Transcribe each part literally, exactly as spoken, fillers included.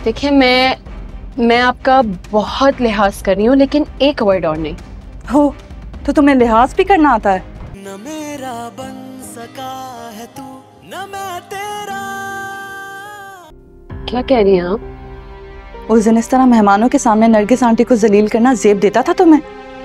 देखिए मैं मैं आपका बहुत लिहाज कर रही हूँ, लेकिन एक वर्ड और नहीं। हो तो तुम्हें लिहाज भी करना आता है? न मेरा बन सका है तू, न मैं तेरा। क्या कह रही हैं आप? उस दिन इस तरह मेहमानों के सामने नरगिस आंटी को जलील करना जेब देता था तुम्हें?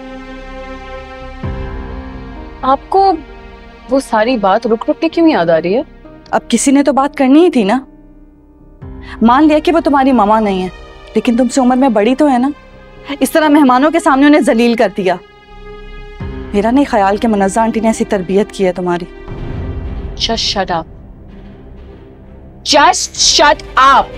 आपको वो सारी बात रुक रुक के क्यों याद आ रही है? अब किसी ने तो बात करनी ही थी ना। मान लिया कि वो तुम्हारी मामा नहीं है, लेकिन तुमसे उम्र में बड़ी तो है ना। इस तरह मेहमानों के सामने उन्हें जलील कर दिया। मेरा नहीं ख्याल कि मुनज़्ज़ा आंटी ने ऐसी तरबियत की है तुम्हारी। Just shut up. Just shut up.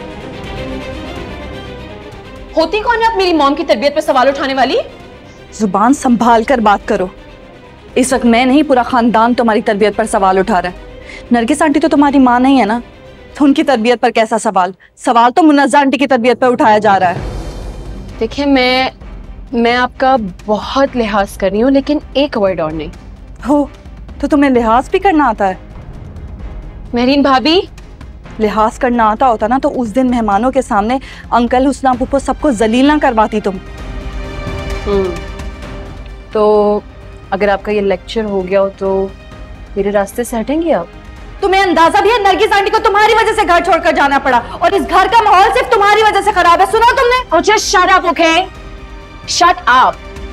होती कौन है आप मेरी मॉम की तरबियत पे सवाल उठाने वाली? जुबान संभाल कर बात करो। इस वक्त मैं नहीं, पूरा खानदान तुम्हारी तरबियत पर सवाल उठा रहा है। नरगिस आंटी तो तुम्हारी माँ नहीं है ना, तो उनकी तरबियत पर कैसा सवाल? सवाल तो मुनज़्ज़ा आंटी की तरबियत पर उठाया जा रहा है। देखिए मैं मैं आपका बहुत लिहाज कर रही हूँ, लेकिन एक वर्ड और नहीं। हो तो तुम्हें लिहाज भी करना आता है? महरीन भाभी, लिहाज करना आता होता ना तो उस दिन मेहमानों के सामने अंकल, हुस्ना फूफो सबको जलील ना करवाती तुम। हम्म तो अगर आपका ये लेक्चर हो गया हो तो मेरे रास्ते से हटेंगी आप? तुम्हें अंदाजा भी है नरगिस आंटी को तुम्हारी वजह से घर छोड़कर जाना पड़ा, और इस घर का माहौल सिर्फ तुम्हारी वजह से खराब है। सुना तुमने? Oh, just shut up, okay? Shut up.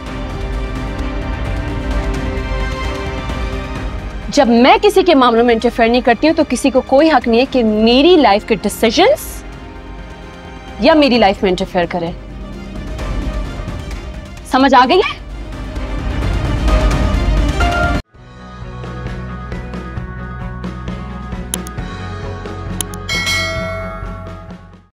जब मैं किसी के मामलों में इंटरफेयर नहीं करती हूँ तो किसी को कोई हक नहीं है कि मेरी लाइफ के डिसीजंस या मेरी लाइफ में इंटरफेयर करे। समझ आ गई है?